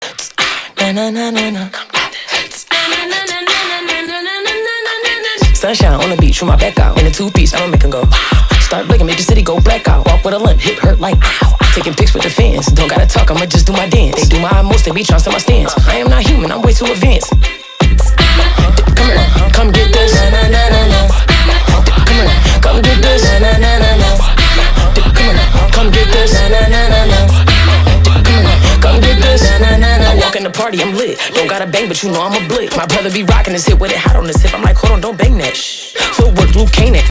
Na na na na na. Sunshine on the beach with my back out. In a two-piece, I'ma make 'em go. Start blinking, make the city go blackout. Walk with a limp, hip hurt like ow. Taking pics with the fans. Don't gotta talk, I'ma just do my dance. They do my most, they be trying to my stance. I am not human, I'm way too advanced. Come here, come get this. Come here, come get this. Come here, come get this. Come get this. I walk in the party, I'm lit. Don't gotta bang, but you know I'm a blick. My brother be rocking his hip with it hot on his hip. I'm like, hold on, don't bang that shh. Footwork, Luke Canaan.